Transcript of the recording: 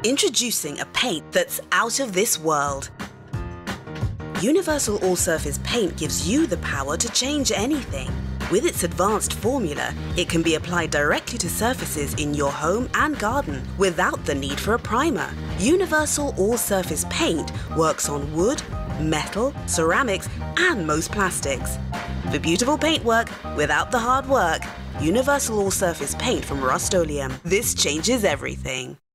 Introducing a paint that's out of this world. Universal All-Surface Paint gives you the power to change anything. With its advanced formula, it can be applied directly to surfaces in your home and garden without the need for a primer. Universal All-Surface Paint works on wood, metal, ceramics, and most plastics. For beautiful paintwork without the hard work, Universal All-Surface Paint from Rust-oleum. This changes everything.